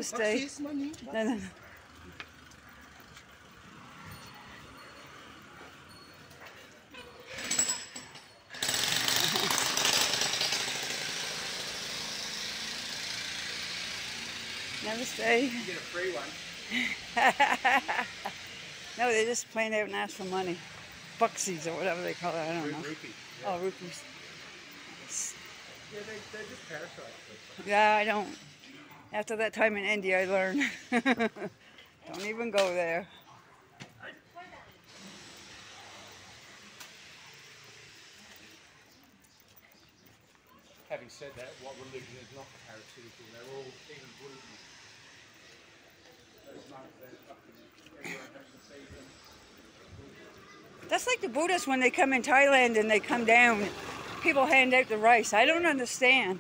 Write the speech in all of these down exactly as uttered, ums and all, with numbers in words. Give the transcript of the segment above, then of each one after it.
Namaste. No, no, no. Namaste. You get a free one. No, they just plain out and ask for money. Bucksies or whatever they call it, I don't know. Rupee. Yeah. Oh, rupees. Yeah, they, they're just parasites. Yeah, I don't. After that time in India, I learned. Don't even go there. Having said that, what religion is not parasitical? They're all, even Buddhism. Those monks, they're fucking, everyone has to see them. That's like the Buddhists when they come in Thailand and they come down. People hand out the rice. I don't understand.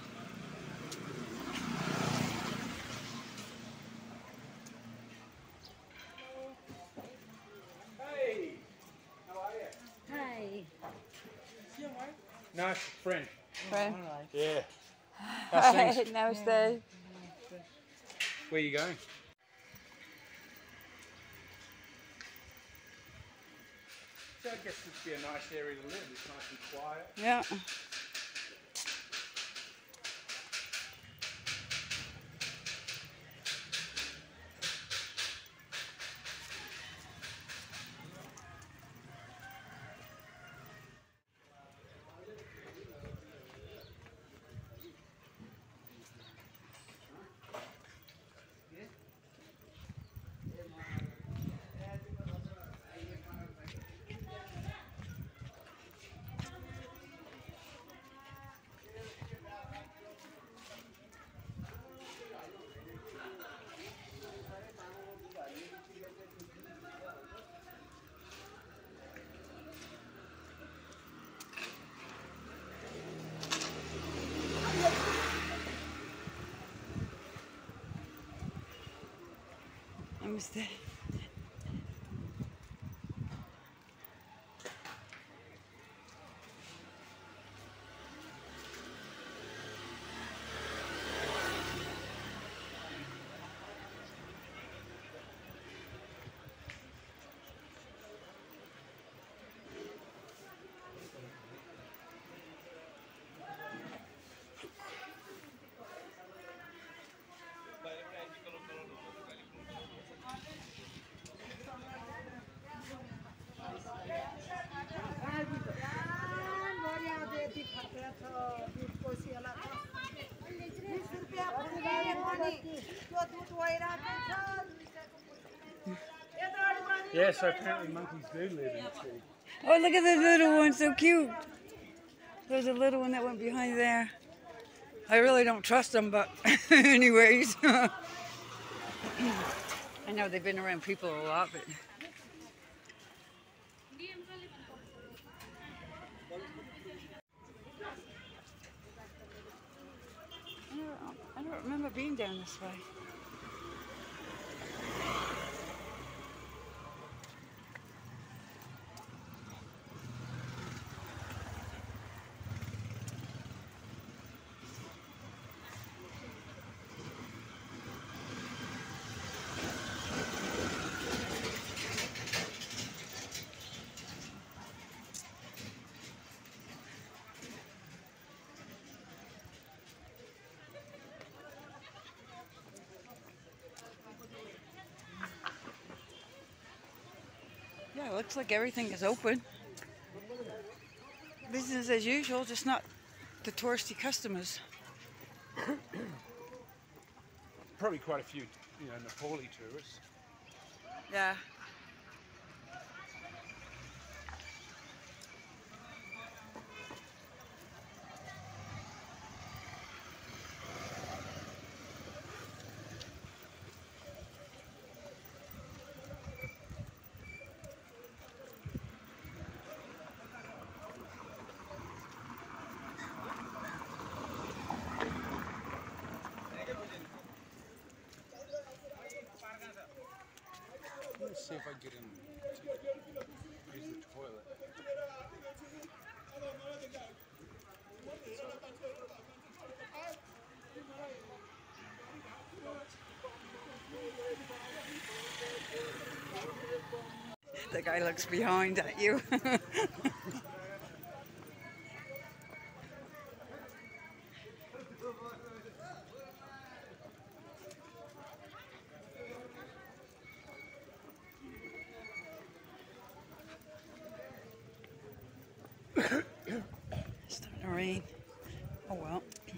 Hey! How are you? Hi. No, French. Friend. Yeah. Hi, namaste. Where are you going? So I guess it'd be a nice area to live. It's nice and quiet. Yeah. Namaste. Yeah, so apparently monkeys do live in the city. Oh, look at the little one, so cute. There's a little one that went behind there. I really don't trust them, but anyways. I know they've been around people a lot, but... I don't, I don't remember being down this way. Yeah, it looks like everything is open. Business as usual, just not the touristy customers. Probably quite a few, you know, Nepali tourists. Yeah. Let's see if I get in to use the toilet. That guy looks behind at you. It's starting to rain. Oh well.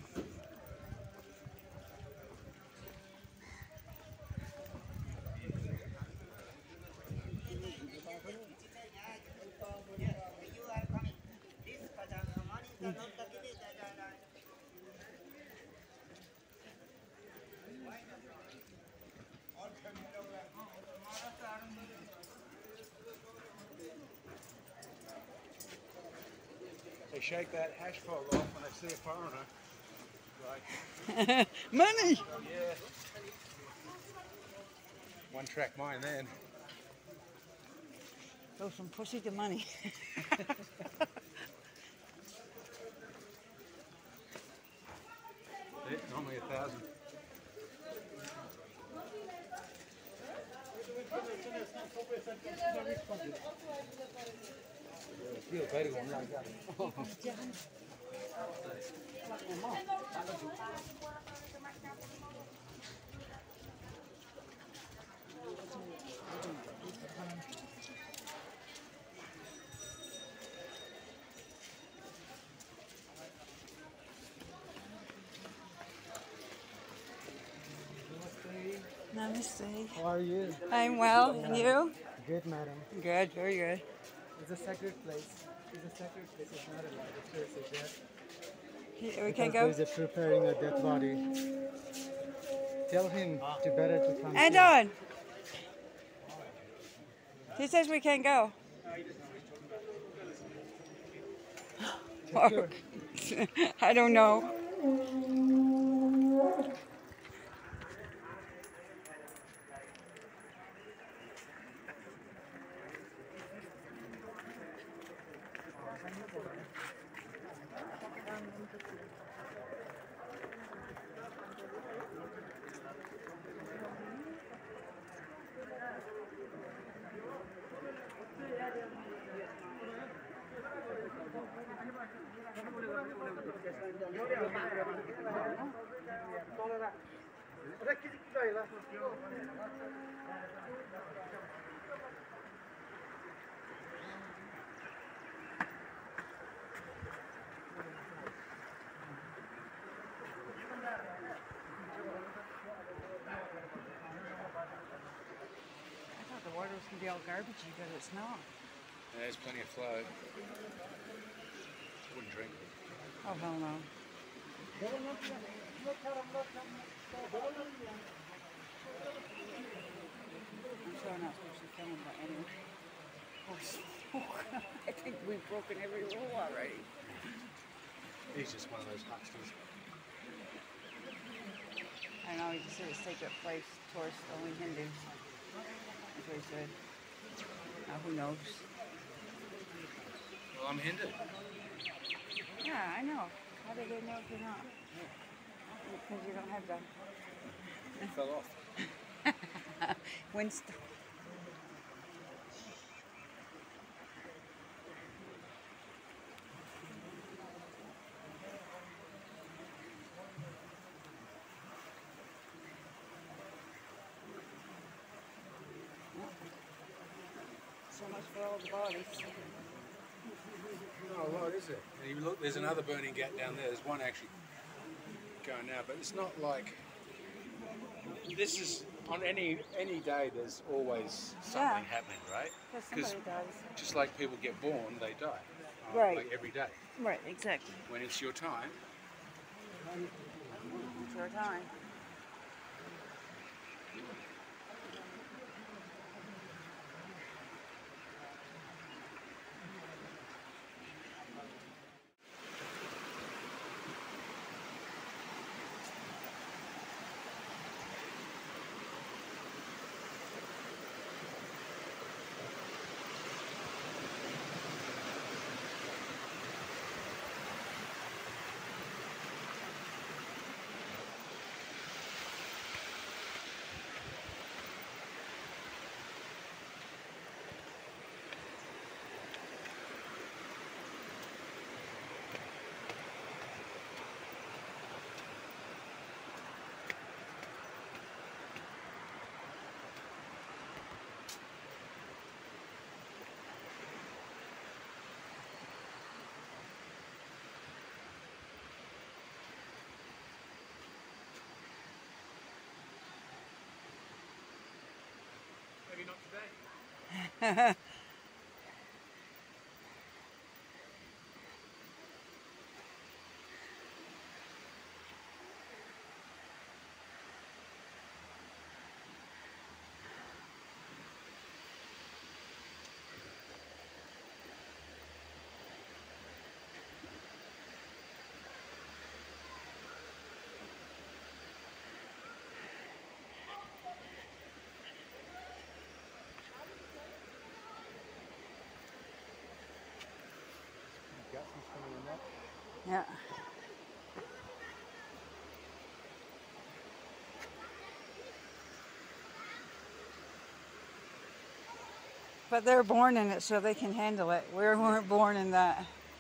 They shake that hash pole off when they see a foreigner. Like, Money! oh yeah. One track mine then. Go from pussy to money. Yeah, normally a thousand. Namaste. How are you? I'm well, and you? Good, madam. Good, very good. It's a sacred place. It's a sacred place. It's not a life. It's a death. Here, we Because can go. There's a preparing a dead body. Tell him to better to come. And here. on. He says we can't go. Sure. I don't know. I thought the water was going to be all garbagey, but it's not. Yeah, there's plenty of flow. Wouldn't drink it. Oh, hell no. I'm sure I'm not supposed to film, but anyway. Oh, I think we've broken every rule already. He's just one of those hucksters. I know, he just said it's sacred place, tourists, only Hindus. That's what he said. Now, who knows? Well, I'm Hindu. Yeah, I know. How do they know if you're not? Because you don't have the... He fell off. Winston. So much for all the bodies. Oh, what is it? And you look, there's another burning gap down there. There's one actually going now, but it's not like this is on any any day. There's always something Yeah. happening, right? Because somebody dies. Just like people get born, they die. uh, Right. Like every day. Right, exactly. When it's your time, It's your time. Yeah. But they're born in it, so they can handle it. We weren't born in that.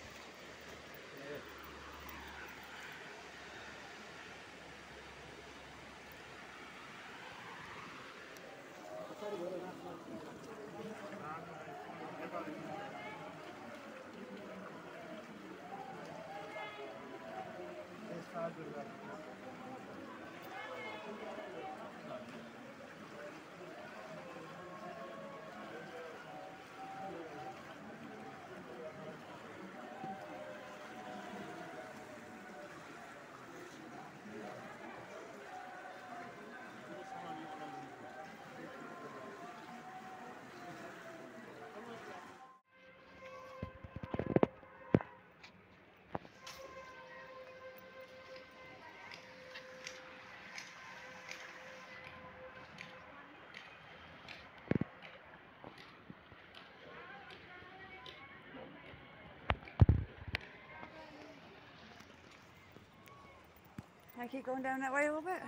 Can I keep going down that way a little bit?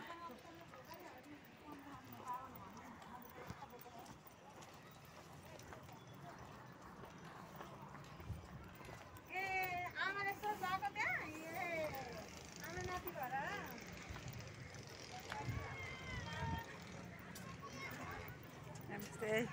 Namaste.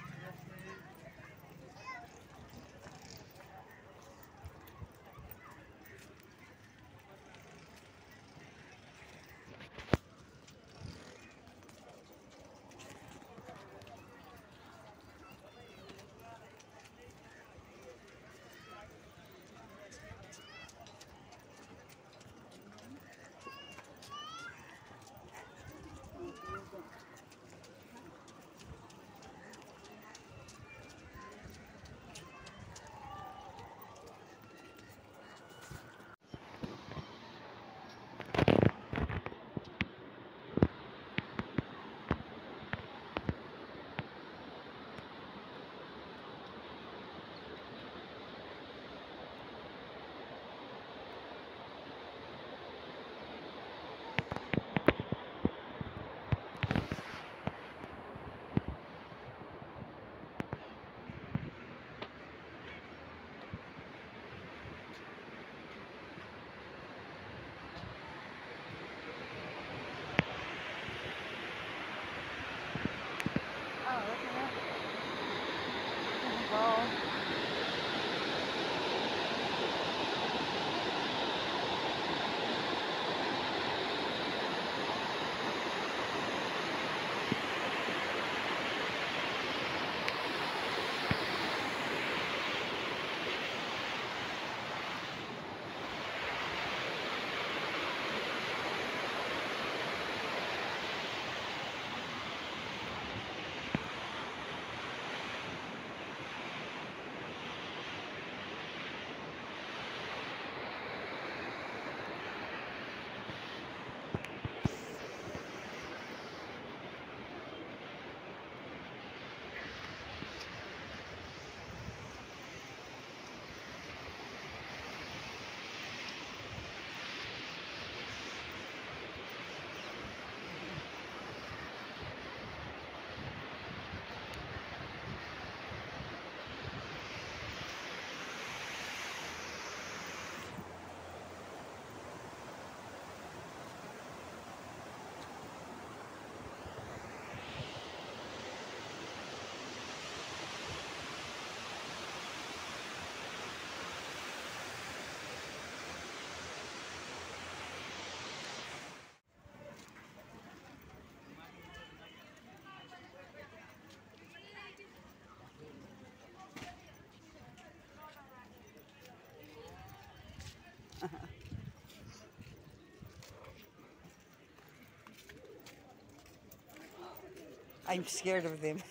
I'm scared of them.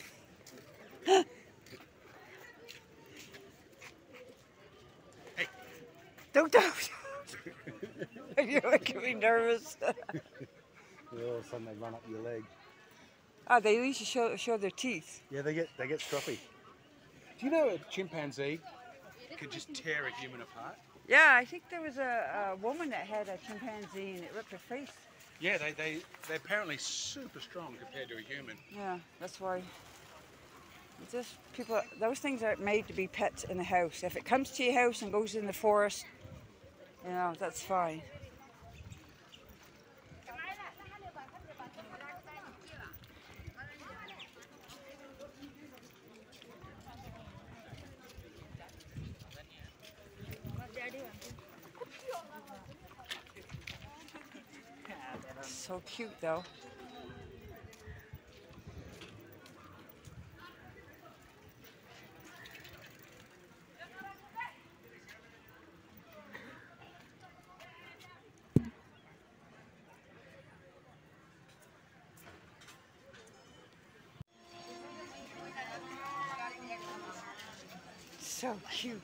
Hey. Don't don't. You're making me nervous. Yeah, all of a sudden they run up your leg. Oh, they at least show show their teeth. Yeah, they get they get stroppy. Do you know a chimpanzee could just tear a human apart? Yeah, I think there was a, a woman that had a chimpanzee and it ripped her face. Yeah, they they they're apparently super strong compared to a human. Yeah, that's why. It's just people. Those things aren't made to be pets in the house. If it comes to your house and goes in the forest, you know, that's fine. So cute though. So cute.